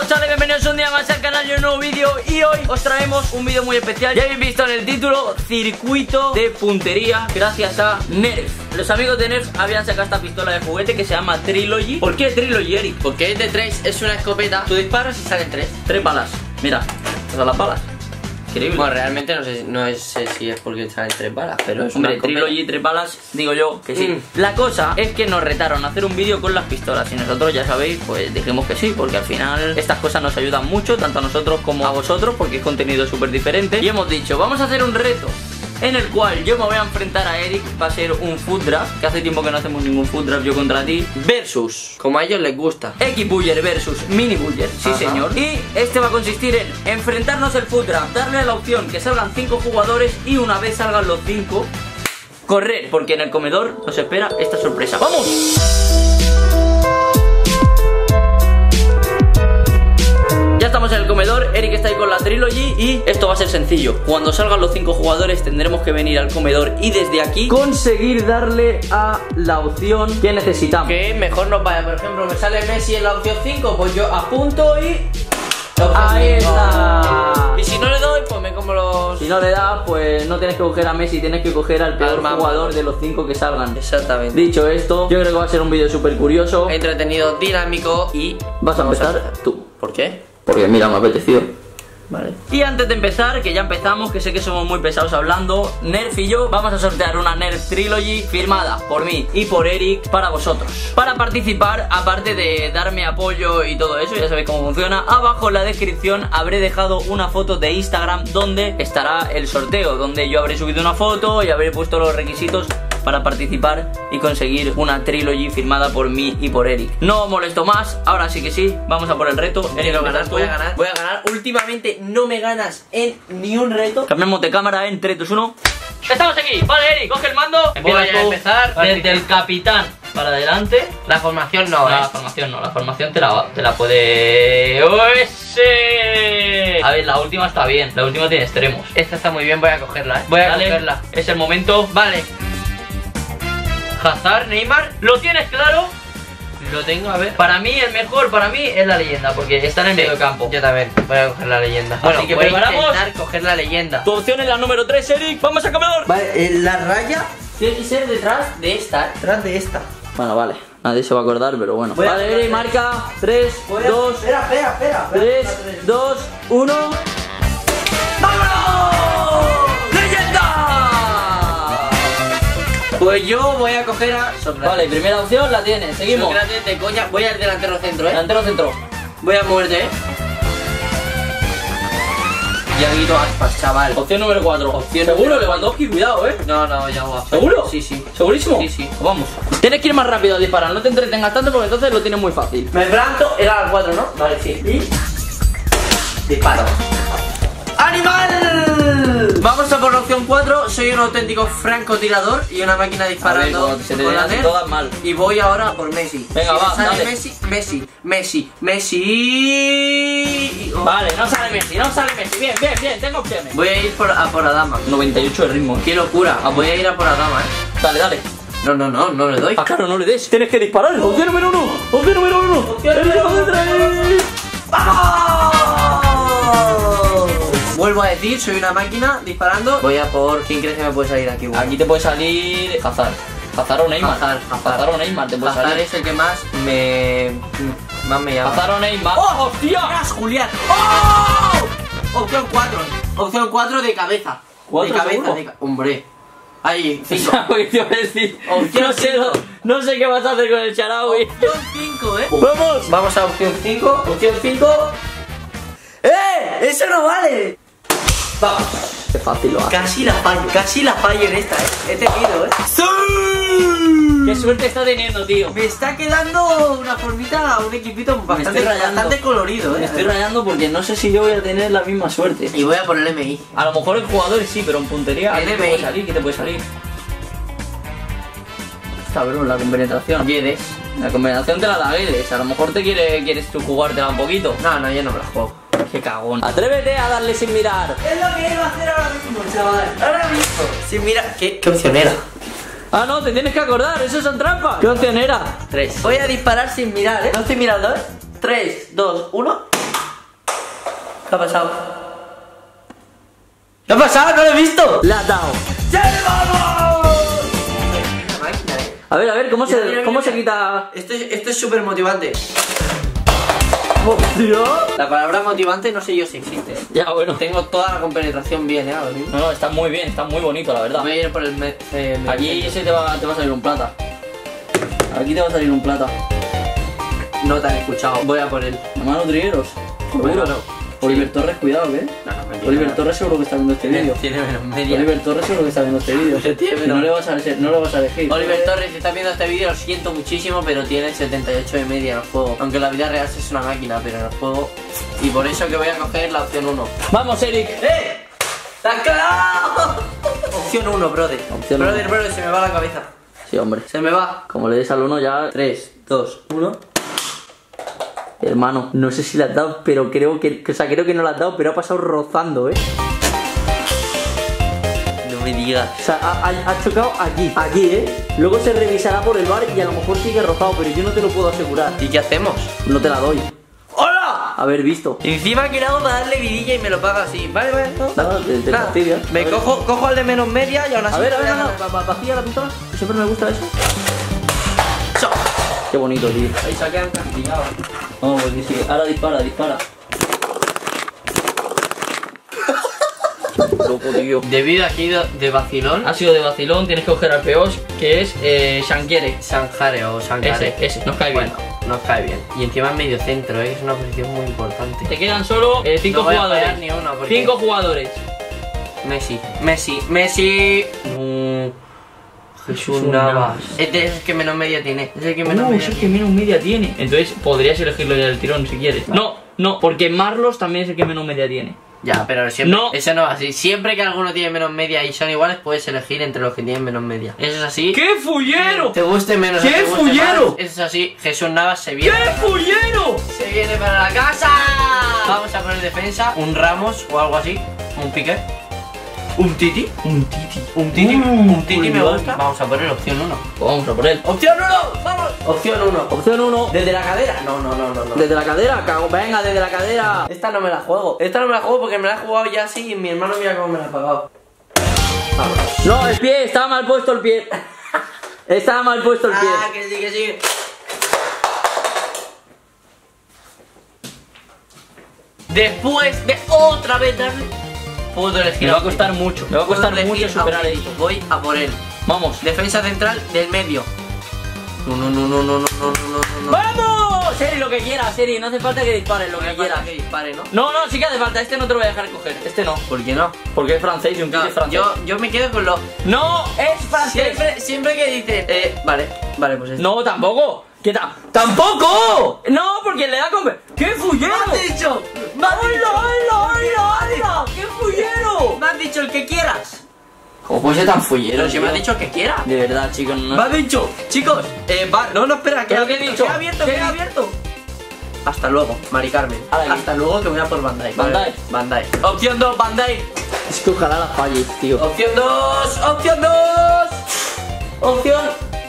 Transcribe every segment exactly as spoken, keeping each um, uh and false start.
todos, chavales, bienvenidos un día más al canal y un nuevo vídeo. Y hoy os traemos un vídeo muy especial. Ya habéis visto en el título, circuito de puntería gracias a Nerf. Los amigos de Nerf habían sacado esta pistola de juguete que se llama Trilogy. ¿Por qué Trilogy, Eric? Porque es de tres, es una escopeta. Tú disparas y salen tres. Tres balas, mira, todas las balas. Increíble. Bueno, realmente no sé, no sé si es porque salen tres balas, pero es Hombre, una escopeta. Trilogy, tres balas, digo yo que sí. Mm. La cosa es que nos retaron a hacer un vídeo con las pistolas y nosotros, ya sabéis, pues dijimos que sí, porque al final estas cosas nos ayudan mucho, tanto a nosotros como a vosotros, porque es contenido súper diferente. Y hemos dicho, vamos a hacer un reto en el cual yo me voy a enfrentar a Eric. Va a ser un food draft, que hace tiempo que no hacemos ningún food draft yo contra ti, versus Como a ellos les gusta. X-Buller versus Mini-Buller, sí Ajá. señor. Y este va a consistir en enfrentarnos el food draft, darle a la opción que salgan cinco jugadores y una vez salgan los cinco, correr, porque en el comedor nos espera esta sorpresa. ¡Vamos! Ya estamos en el comedor, Eric está ahí con la Trilogy y esto va a ser sencillo. Cuando salgan los cinco jugadores tendremos que venir al comedor y desde aquí conseguir darle a la opción que necesitamos. Que mejor nos vaya, por ejemplo, me sale Messi en la opción cinco, pues yo apunto y... Ahí está. Y si no le doy, pues me como los... Si no le das, pues no tienes que coger a Messi, tienes que coger al peor Al jugador más. de los cinco que salgan. Exactamente. Dicho esto, yo creo que va a ser un vídeo súper curioso. Entretenido, dinámico y... Vas a vamos empezar tú. ¿Por qué? Porque mira, me ha apetecido. Vale. Y antes de empezar, que ya empezamos, que sé que somos muy pesados hablando, Nerf y yo vamos a sortear una Nerf Trilogy firmada por mí y por Eric para vosotros. Para participar, aparte de darme apoyo y todo eso, ya sabéis cómo funciona, abajo en la descripción habré dejado una foto de Instagram donde estará el sorteo, donde yo habré subido una foto y habré puesto los requisitos para participar y conseguir una Trilogy firmada por mí y por Eric. No molesto más, ahora sí que sí, vamos a por el reto. Eric, Quiero ganar, empiezas tú. voy a ganar, voy a ganar. Últimamente no me ganas en ni un reto. Cambiamos de cámara en tres, dos, uno. Estamos aquí, vale, Eric, coge el mando. Voy a tú. empezar. Desde el capitán para adelante. La formación no, No, ¿eh? la formación no, la formación te la, te la puede... ¡Oh, ese! A ver, la última está bien, la última tiene extremos. Esta está muy bien, voy a cogerla, ¿eh? Voy a Dale, cogerla. es el momento. Vale, Hazard, Neymar, ¿lo tienes claro? lo tengo, a ver. Para mí, el mejor para mí es la leyenda, porque está en el medio campo. Yo también, voy a coger la leyenda. Así Bueno, que voy preparamos. a intentar coger la leyenda. Tu opción es la número tres, Eric. ¡Vamos al comedor! Vale, eh, la raya tiene que ser detrás de esta, ¿eh? Detrás de esta. Bueno, vale, nadie se va a acordar, pero bueno. Voy a Vale, coger- Eric, marca tres, dos, Espera, espera, espera. tres, dos, uno. ¡Vámonos! ¡Leyenda! Pues yo voy a coger a Sócrates. Vale, primera opción la tienes, seguimos. Sócrates de coña, voy al delantero centro, ¿eh? Delantero centro. Voy a moverte, ¿eh? Ya quito aspas, chaval. Opción número cuatro. Opción ¿Seguro, número Lewandowski? Cuidado, eh. No, no, ya voy a... ¿Seguro? Sí, sí. ¿Segurísimo? Sí, sí. Pues vamos. Tienes que ir más rápido a disparar, no te entretengas tanto porque entonces lo tienes muy fácil. Me planto, era al cuatro, ¿no? Vale, sí. Y... disparo. ¡Animal! Vamos a por la opción cuatro. Soy un auténtico francotirador y una máquina disparando. cuando se te con la den Nerf. todas mal. Y voy ahora a por Messi. Venga, Si va, me sale dale. Messi, Messi, Messi, Messi. Oh. Vale, no sale Messi, no sale Messi. Bien, bien, bien, tengo opciones. Voy a ir por, a por Adama. noventa y ocho de ritmo. Qué locura. Voy a ir a por Adama, eh. Dale, dale. No, no, no, no le doy. Ah, claro, no le des. Tienes que disparar. Opción número uno. Opción número uno. Opción El número de tres. ¡Vamos! Vuelvo a decir, soy una máquina disparando. Voy a por... ¿Quién crees que me puede salir aquí? Bueno, Aquí te puede salir Hazard. Hazard o Neymar. Hazard, Hazard. Hazard o Neymar te puede Hazard salir. es el que más me... más me llama. Hazard o Neymar. ¡Oh! ¡Hostia! ¡Gas, Julián! ¡Oh! Opción cuatro. Opción cuatro de cabeza. ¿Cuatro de cabeza, seguro? de ca- Hombre. Ahí, cinco. Porque te iba a decir, Opción no, sé, cinco. no, no sé qué vas a hacer con el Charaui. Opción cinco, eh. ¡Vamos! Vamos a opción cinco. Opción cinco. ¡Eh! ¡Eso no vale! Vamos. Qué fácil lo hace. Casi la fallo, casi la fallo en esta, eh. He tenido, eh. Qué suerte está teniendo, tío. Me está quedando una formita, un equipito bastante, estoy rayando. bastante colorido, eh. Me estoy rayando porque no sé si yo voy a tener la misma suerte. Y voy a poner M I. A lo mejor en jugadores sí, pero en puntería ¿qué te N B I. puede salir? ¿Qué te puede salir? Cabrón, la compenetración. Guedes. La combinación te la da Guedes. A lo mejor te quiere, quieres tú jugártela un poquito. No, no, yo no me la juego. Qué cagón. Atrévete a darle sin mirar. Es lo que iba a hacer ahora mismo, chaval. Ahora mismo. Sí, mira. ¿Qué, qué opción era? Ah, no, te tienes que acordar, eso son trampas. ¿Qué opción era? Tres. Voy a disparar sin mirar, ¿eh? No estoy mirando, ¿eh? Tres, dos, uno. ¿Qué ha pasado? ¿Qué ha pasado? ¡No lo he visto! Le has dado. ¡Sí, vamos! Una máquina, eh. A ver, a ver, ¿cómo Mira, se, mira, cómo mira. se quita? Esto es esto es súper motivante. ¡Hostia! La palabra motivante no sé yo si existe. Ya, bueno. Tengo toda la compenetración bien, ¿eh? Ahora mismo. No, no, está muy bien, está muy bonito, la verdad. Voy a ir por el... Me eh, me- Aquí se te va, te va a salir un plata. Aquí te va a salir un plata. No te han escuchado. Voy a por él. Mamá, no trigueros. Bueno, no. Oliver Sí. Torres, cuidado, ¿qué? No, no, mentira. Oliver Torres seguro que está viendo este vídeo. Tiene menos media. Oliver Torres seguro que está viendo este vídeo. Pero tiene Y menos- no le vas a, no lo vas a elegir. Oliver Torres, si estás viendo este vídeo, lo siento muchísimo, pero tiene setenta y ocho de media en el juego. Aunque en la vida real es una máquina, pero en el juego... Y por eso que voy a coger la opción uno. Vamos, Eric. ¡Eh! ¡Te has cagado! Opción uno, brother. Opción brother, uno. brother, se me va la cabeza. Sí, hombre. Se me va. Como le des al uno ya... tres, dos, uno. Hermano, no sé si le has dado, pero creo que... O sea, creo que no le has dado, pero ha pasado rozando, ¿eh? No me digas. O sea, ha, ha- ha chocado aquí, aquí, ¿eh? Luego se revisará por el bar y a lo mejor sigue rozado, pero yo no te lo puedo asegurar. ¿Y qué hacemos? No te la doy. ¡Hola! Haber visto. Encima que le hago para darle vidilla y me lo paga así. Vale, vale, no. Nada, te, te Nada. fastidia. Me A ver. cojo, cojo al de menos media y aún así... A ver, a ver, me no, da- no, va- va- vacía la pistola. Siempre me gusta eso. ¡Cho! Qué bonito, tío. Ahí se ha quedado encasquillado. Vamos, pues sí. Ahora dispara, dispara. Loco, tío. Debido aquí de, de vacilón, Ha sido de vacilón, tienes que coger al peor, que es eh, Shankere. Sanjare o Sankare. Ese, ese, nos cae bien. Bueno, nos cae bien. Y encima en medio centro, ¿eh? Es una posición muy importante. Te quedan solo eh, cinco No voy a jugadores. fallar ni uno, porque- Cinco jugadores. Messi, Messi, Messi. Mm, Jesús Jesús Navas. Navas. Este es el que menos media tiene. Es el que menos No, media es el que tiene. menos media tiene. Entonces podrías elegirlo ya del tirón si quieres. No, no, porque Marlos también es el que menos media tiene. Ya, pero siempre. No. Eso no es así. Siempre que alguno tiene menos media y son iguales, puedes elegir entre los que tienen menos media. Eso es así. ¡Qué fullero! Te guste menos o ¡Qué te guste fullero! más, eso es así. Jesús Navas se viene. ¡Qué fullero! Se viene para la casa. Vamos a poner defensa, un Ramos o algo así, un Piqué, un Titi, Un titi. un Titi, Mm, un Titi me cuidado. gusta. Vamos a poner opción uno. Pues vamos a por él. Opción uno, vamos. Opción uno. Opción uno. Desde la cadera. No, no, no, no, no. Desde la cadera, cago. Venga, desde la cadera. Esta no me la juego. Esta no me la juego porque me la he jugado ya así y mi hermano mira cómo me la ha pagado. Vamos. No, el pie, estaba mal puesto el pie. Estaba mal puesto el pie. Ah, que sí, que sí. Después de otra vez darle, puedo elegir. Me va a costar mucho. Me va a costar Puedo mucho elegir superar a- esto. Voy a por él. Vamos. Defensa central del medio. No, no, no, no, no, no, no, no, no, no. ¡Vamos! Seri, lo que quieras, Seri. No hace falta que dispares, lo No que hace falta quieras. que dispare, ¿no? No, no, sí que hace falta. Este no te lo voy a dejar coger. Este no. ¿Por qué no? Porque es francés y un kit No, es francés. yo, yo me quedo con lo. No, es francés. Siempre, siempre que dice. Eh, vale, vale, pues este. No, tampoco. ¿Qué tal? ¡Tampoco! No, porque le da con... ¡Qué fullero! ¡Me has dicho! ¡Me has ¡Hola, dicho! hola, hola, hola! ¡Qué fullero! ¡Me has dicho el que quieras! ¿Cómo puede ser tan fullero? Pero si me has tío? dicho el que quiera. De verdad, chicos, no... Me has dicho, chicos, eh, va, no, no, espera, que ¿Pero ha qué he abierto, dicho? que ha abierto, ¿Qué que he ha dicho? abierto. Hasta luego, Mari Carmen. Ahora aquí. Hasta luego que voy a por Bandai. Bandai. Bandai. Opción dos, Bandai. Es que ojalá la falles, tío. Opción dos, opción dos. Opción.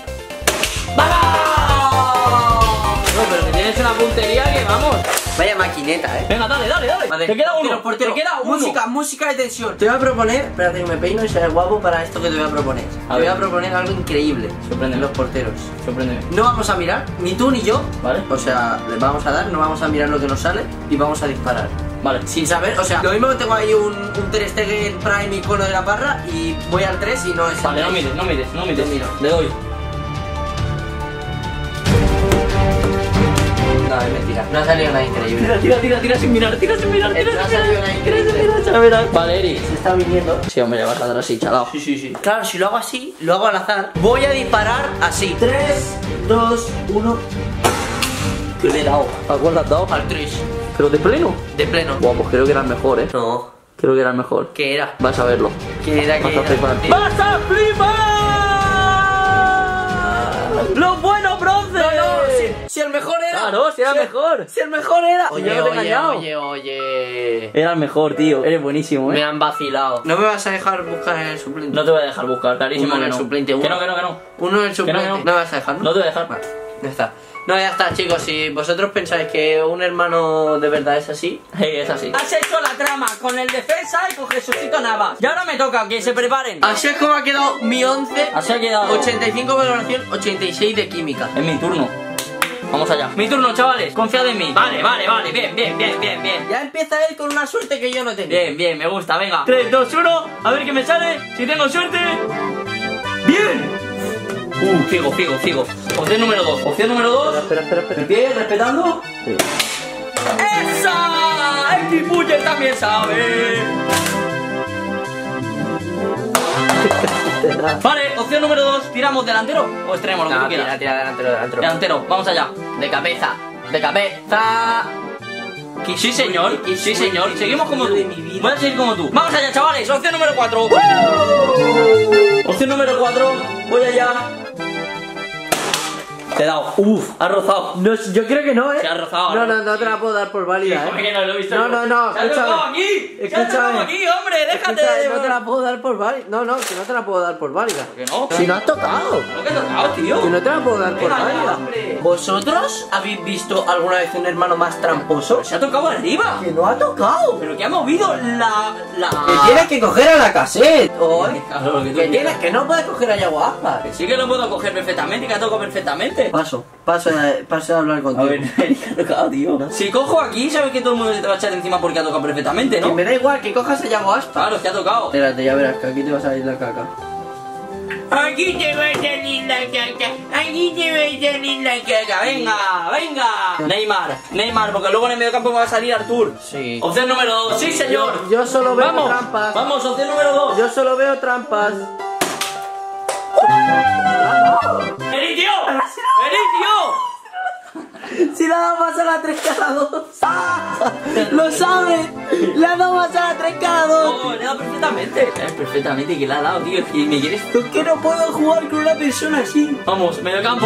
¡Vamos! No, pero que tienes una puntería que vamos. Vaya maquineta, eh. Venga, dale, dale, dale. Vale. Te queda Portero, uno. portero. Te queda uno. Música, música de tensión. Te voy a proponer, espérate que me peino y seré guapo para esto que te voy a proponer. A te voy ver. a proponer algo increíble. Sorpréndeme. Los porteros. Sorpréndeme. No vamos a mirar, ni tú ni yo. Vale. O sea, le vamos a dar, no vamos a mirar lo que nos sale y vamos a disparar. Vale. Sin saber, o sea, lo mismo que tengo ahí un, un Ter Stegen Prime icono de la parra y voy al tres y no es el Vale, no tres. mires, no mires, no mires. Yo miro. Le doy. No, es mentira. No ha salido nada increíble. Tira, tira, tira, tira sin mirar, tira sin mirar, tira No ha sin salido mirar. nada Tira sin increíble. mirar, chaval. Vale, Eri. Se está viniendo. Sí, hombre, le vas a dar así, chalao. Sí, sí, sí. Claro, si lo hago así, lo hago al azar. Voy a disparar así. tres, dos, uno. ¿Qué le he dado? ¿A cuál le has dado? Al tres. ¿Pero de pleno? De pleno. Buah, pues creo que era el mejor, eh. No. Creo que era el mejor. ¿Qué era? Vas a verlo. ¿Qué era? Vas ¿Qué a flipar. era? ¡Vas a flipar! ¡Los buenos bronces! No, no, si, si el mejor era. Claro, si era el mejor. Si el mejor era. Si yo no te he engañado. oye, oye. Era el mejor, tío. Eres buenísimo, Me eh. han vacilado. ¿No me vas a dejar buscar en el suplente? No te voy a dejar buscar, clarísimo Uno en que el no. suplente, Que uno. no, que no, que no. Uno en el no, suplente. que no. no. me vas a dejar, ¿no? No te voy a dejar. Vale, ya está. No, ya está, chicos. Si vosotros pensáis que un hermano de verdad es así, Hey, es así. Has hecho la trama con el defensa y con Jesucito Navas. Y ahora me toca que se preparen. así es como ha quedado mi once. Así ha quedado. ochenta y cinco valoración, ochenta y seis de química. Es mi turno. Vamos allá. Mi turno, chavales. Confiad en mí. Vale, vale, vale. Bien, bien, bien, bien, bien. Ya empieza él con una suerte que yo no tengo. Bien, bien, me gusta. Venga. tres, dos, uno. A ver qué me sale. Si tengo suerte. ¡Bien! Uh, figo, figo, figo. Opción número dos. Opción número dos. Espera, espera, espera. ¿De pie? ¿Respetando? Sí. ¡Esa! ¡El Kipuyer también sabe! Vale, opción número dos. ¿Tiramos delantero o extremo? Lo que No, tú tira, quieras. tira, delantero, delantero. Delantero, vamos allá. De cabeza, de cabeza. Que sí, señor, Qué sí, suerte señor. Seguimos como tú. de mi vida. Voy a seguir como tú. Vamos allá, chavales. Opción número cuatro. Opción número cuatro. Voy allá. Te he dado. Uf, has rozado. No, yo creo que no, ¿eh? Se ha rozado, No, ¿no? no, no te la puedo dar por válida, ¿Por ¿eh? qué no lo he visto? No, yo? no, no, Se ha escúchame. tocado aquí. Se ha Escúchame. tocado aquí, hombre. Déjate Escucha, de. no te la puedo dar por válida. No, no, que no te la puedo dar por válida. ¿Por qué no? Si no has tocado. ¿Por qué has tocado, tío? Que no te la puedo dar por Venga, ya, válida. hombre. ¿Vosotros habéis visto alguna vez un hermano más tramposo? Se ha tocado arriba. Que no ha tocado. Pero que ha movido la. la. Que tienes que coger a la cassette. O Claro, lo que tú que quieras. tienes que no puedes coger a Yaguaspa. Sí que lo puedo coger perfectamente y que ha tocado perfectamente. Paso, paso a, paso a hablar A contigo. ver, Erika ha tocado, tío. Si cojo aquí, sabes que todo el mundo se te va a echar encima porque ha tocado perfectamente, Que ¿no? me da igual que cojas a Yaguaspa. Claro, es que ha tocado. Espérate, ya verás que aquí te va a salir la caca. Aquí te va a salir la caca. Aquí te va a salir la caca. Venga, venga. Neymar, Neymar, porque luego en el medio campo va a salir Artur. Sí. Opción número dos. Sí, señor. Yo, yo solo veo Vamos, trampas. vamos, opción número dos. Yo solo veo trampas. ¡Vení, tío! ¡Vení, tío! Si le ha dado más a la tres cada dos. ¡Lo sabe! Le ha dado más a la tres cada dos. No, le ha dado perfectamente. Eh, perfectamente, que le ha dado, tío. Y me quieres. Es que no puedo jugar con una persona así. Vamos, medio campo.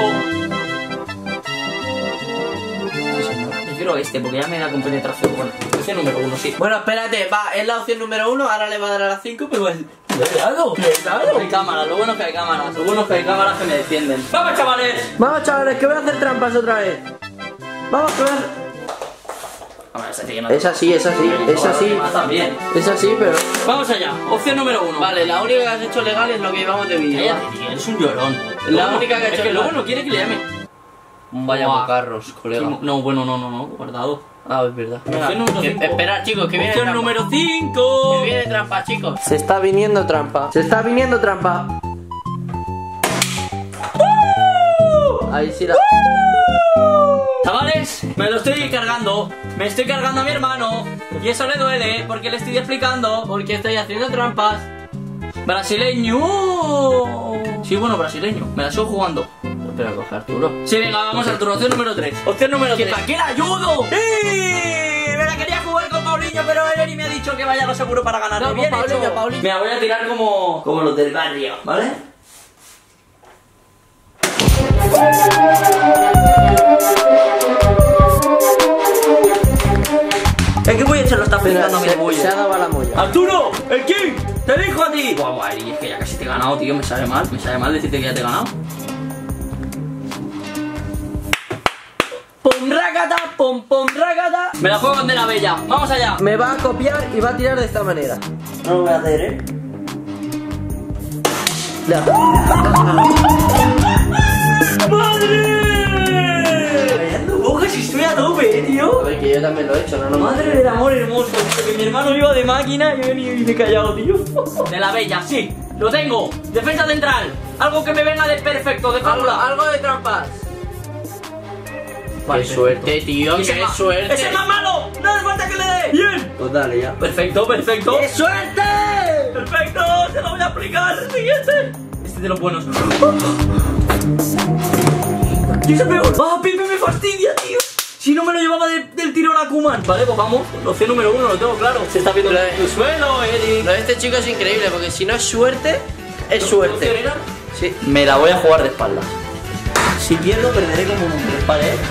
Prefiero este porque ya me da con penetración. Bueno, opción número uno, sí. Bueno, espérate, va, es la opción número uno. Ahora le va a dar a la cinco, pero es. Le he dado, le he dado. Hay cámaras, lo bueno es que hay cámaras. Lo bueno es que hay cámaras que me defienden. ¡Vamos, chavales! Vamos, chavales, que voy a hacer trampas otra vez. Vamos, que voy a hacer. A ver, ese sí que no- Es así, es así, es así. También. Es así, pero. Vamos allá, opción número uno. Vale, la única que has hecho legal es lo que llevamos de vídeo. Cállate, tío, eres un llorón. La Luego- única que ha es hecho que luego legal. no quiere que le llame. Vaya Buah. bocarros, colega. No, bueno, no, no, no, guardado. Ah, es verdad. Opción número Que- cinco. Espera, chicos, que viene Opción trampa. número cinco. Que viene trampa, chicos. Se está viniendo trampa. Se está viniendo trampa. Ahí sí la. Chavales, me lo estoy cargando. Me estoy cargando a mi hermano. Y eso le duele porque le estoy explicando. Porque estoy haciendo trampas. Brasileño. Sí, bueno, brasileño. Me la sigo jugando. Espera, coge Arturo. Sí, venga, vamos al turno. Opción número tres. Opción número ¿Que tres. para qué le ayudo? ¡Sí! Me la quería jugar con Paulinho, pero Eri me ha dicho que vaya a lo seguro para ganar. No, con Bien Paulinho, hecho. Paulinho. Me la voy a tirar como, como los del barrio, ¿vale? Es que voy a echar lo está pensando mi se, bulla. se ha dado a la molla. ¡Arturo! ¡El King! ¡Te dijo a ti! Guau, guau, Eri, es que ya casi te he ganado, tío. Me sale mal. Me sale mal decirte que ya te he ganado. Pum ragata, pum pum ragata. Me la juego con de la bella. Vamos allá. Me va a copiar y va a tirar de esta manera. No lo voy a hacer, ¿eh? Ya. ¡Madre! Rayando bojas y estoy a tope, A tío. ver, que yo también lo he hecho, no no Madre del amor hermoso, tío, que mi hermano iba de máquina y yo ni ni me he callado, tío. De la bella, sí, lo tengo. Defensa central. Algo que me venga de perfecto, de Algo, fábula. algo de trampas. Vale, Qué suerte, tío, Ese qué ma- suerte. ¡Ese es más malo! ¡No hace falta que le dé! ¡Bien! Pues dale ya. Perfecto, perfecto. ¡Qué suerte! ¡Perfecto! ¡Se lo voy a aplicar! ¡El siguiente! Este de los buenos. ¡Y ese peor! ¡Ah, Pipe me fastidia, tío! Si no me lo llevaba de- del tirón a Kuman. Vale, pues vamos. Opción número uno, lo tengo claro. Se está viendo Lo de- el suelo, Eric. Lo de este chico es increíble porque si no es suerte, es ¿Opción suerte. era? Sí. Me la voy a jugar de espaldas. Si pierdo, perderé como un hombre. Vale, ¿eh?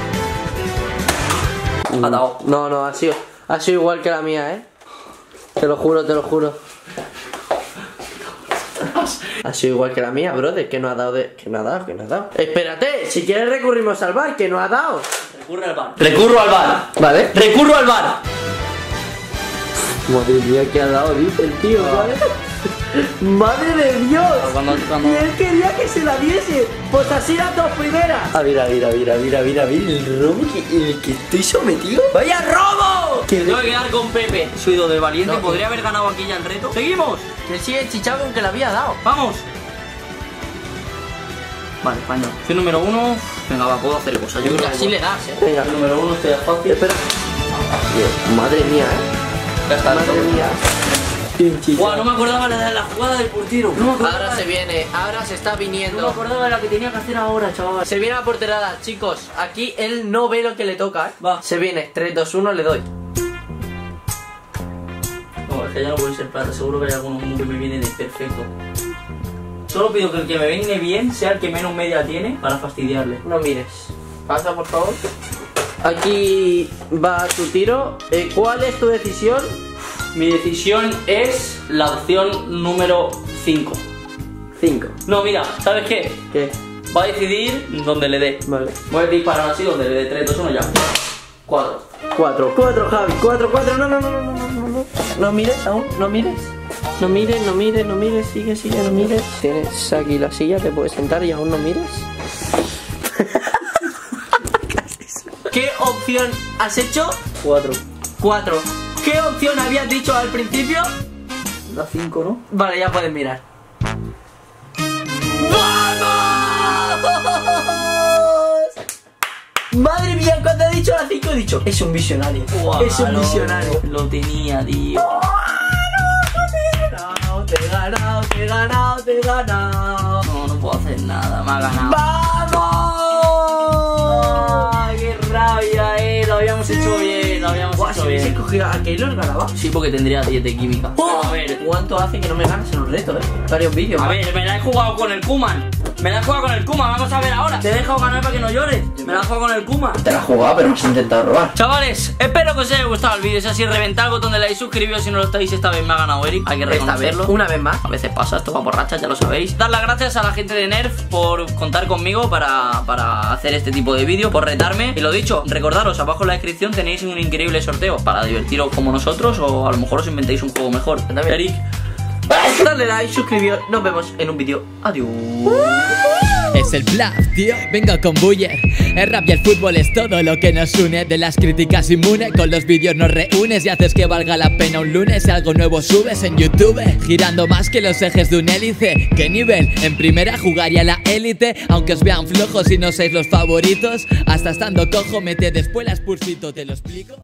Atado. No, no, ha sido, ha sido igual que la mía, ¿eh? Te lo juro, te lo juro. Ha sido igual que la mía, brother. Que no ha dado, de... que no ha dado, que no ha dado. Espérate, si quieres recurrimos al bar, que no ha dado. Recurre al bar. Recurro al bar. Vale. Recurro al bar. Madre mía, que ha dado, dice el tío, ¿vale? ¡Madre de Dios! Cuando, cuando... Y él quería que se la diese. Pues así las dos primeras. A ver, a ver, a ver, a ver, a ver, a ver. El robo que, el que estoy sometido. ¡Vaya robo! Que tengo que quedar con Pepe. Soy de valiente. No, Podría haber ganado aquí ya el reto. ¡Seguimos! Que sigue chichado con que le había dado. ¡Vamos! Vale, español. Soy número uno. Venga, va, puedo hacer cosas. Yo creo que así le das, eh. Venga, el número uno estoy fácil. Espera. Dios, madre mía, eh. Ya está. Madre mía. Guau, no me acordaba de la jugada del portero. No me acordaba. Ahora se viene, ahora se está viniendo. No me acordaba de la que tenía que hacer ahora, chaval. Se viene la porterada, chicos. Aquí él no ve lo que le toca, ¿eh? Va. Se viene, tres, dos, uno, le doy. No, es que ya no puede ser plata. Seguro que hay alguno que me viene de perfecto. Solo pido que el que me viene bien sea el que menos media tiene para fastidiarle. No mires. Pasa, por favor. Aquí va tu tiro. Eh, ¿Cuál es tu decisión? Mi decisión es la opción número cinco. cinco. No, mira, ¿sabes qué? ¿Qué? Va a decidir donde le dé. Vale. Voy a disparar así donde le dé tres, dos, uno ya. cuatro. cuatro. cuatro, Javi. cuatro, cuatro. No, no, no, no, no, no, no. No mires aún, no mires. No mires, no mires, no mires. Sigue, sigue, no mires. Tienes aquí la silla, te puedes sentar y aún no mires. ¿Qué opción has hecho? cuatro. cuatro. ¿Qué opción habías dicho al principio? La cinco, ¿no? Vale, ya puedes mirar. ¡Vamos! Madre mía, cuando he dicho la cinco he dicho, es un visionario. Wow, es un lo, visionario. Lo tenía, tío. Te he ganado, te he ganado, te he ganado. No, no puedo hacer nada, me ha ganado. ¡Vamos! ¡Ay, qué rabia, eh! Lo habíamos sí. hecho bien, lo habíamos Buah, hecho si bien. hubiese cogido a Keylor ganaba. Sí, porque tendría diez de química. ¡Oh! Pero a ver, ¿cuánto hace que no me ganas en un reto, eh? Varios vídeos. A ver, me la he jugado con el Kuman. Me la he jugado con el Kuman, vamos a ver ahora. Te he dejado ganar para que no llores. Me la he jugado con el Kuman. Te la he jugado, pero me has intentado robar. Chavales, espero que os haya gustado el vídeo. Si así, reventad el botón de like, suscribíos si no lo estáis. Esta vez me ha ganado Eric, hay que reconocerlo. Esta vez, una vez más. A veces pasa, esto va por rachas, ya lo sabéis. Dar las gracias a la gente de Nerf por contar conmigo para, para hacer este tipo de vídeo, por retarme. Y lo dicho, recordaros, abajo en la descripción tenéis un increíble sorteo para divertiros como nosotros, o a lo mejor os inventéis un juego mejor. Eric, dale like, suscribíos. Nos vemos en un vídeo. Adiós. Es el Bluff, tío, vengo con Buller. El rap y el fútbol es todo lo que nos une. De las críticas inmune, con los vídeos nos reúnes y haces que valga la pena un lunes. Si algo nuevo subes en YouTube, girando más que los ejes de un hélice. ¿Qué nivel? En primera jugaría la élite. Aunque os vean flojos y no seis los favoritos, hasta estando cojo mete después las pursito, te lo explico.